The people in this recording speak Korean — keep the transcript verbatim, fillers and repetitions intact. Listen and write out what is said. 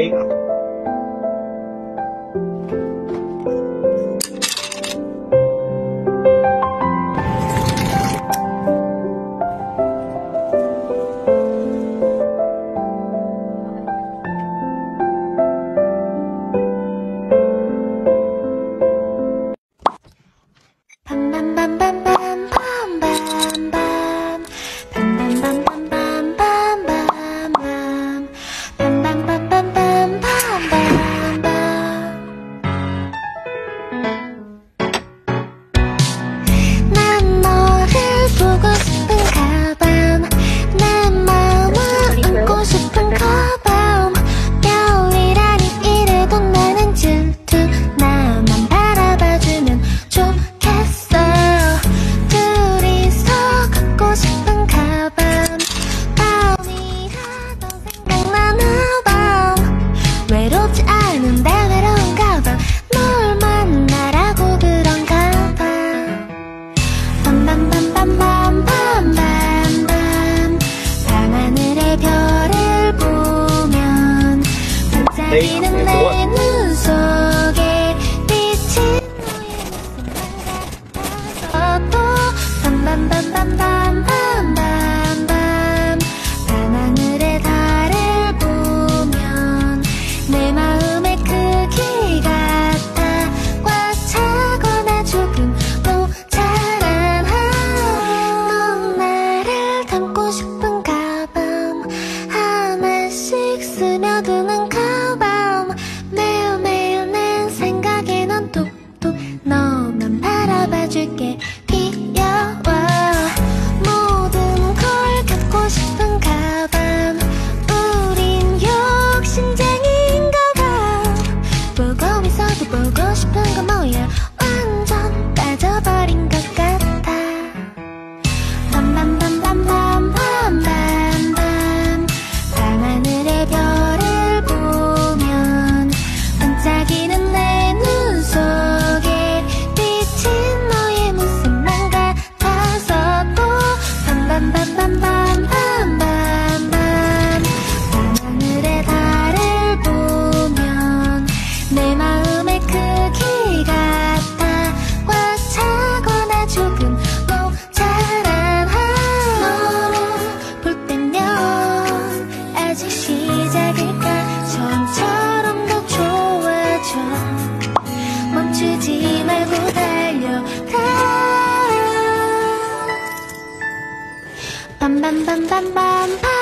Take 반짝이는 내 눈 속에 비친 너의 모습만 같아서 밤밤밤밤밤밤밤밤 밤하늘의 달을 보면 내 마음의 크기 같아 꽉 차거나 조금 모자란 넌 나를 담고 싶은 가방 하나씩 스며드는 가방 매일매일 내 생각에 넌 톡톡 너만 바라봐줄게 귀여워 모든 걸 갖고 싶은 가방 우린 욕심쟁이인가 봐 보고 있어도 보고 싶은 건 뭐야 완전 빠져버린 것 같아 밤밤밤밤밤밤밤밤 밤하늘의 별을 보면 반짝이는 내 눈 속에 비친 너의 모습만 같아서 또 밤밤밤밤밤밤밤밤 밤하늘의 달을 보면 내 마음의 크기 같아 꽉 차거나 조금 모자란 너를 볼 때면 아직 시작일까 처음처럼 더 좋아져 멈추지 말고 달려가 밤밤밤밤밤밤